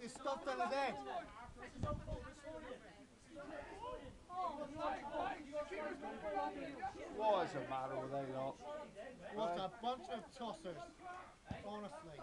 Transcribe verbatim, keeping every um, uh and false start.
they stopped on his head. What is the matter with they lot? What a bunch of tossers, honestly.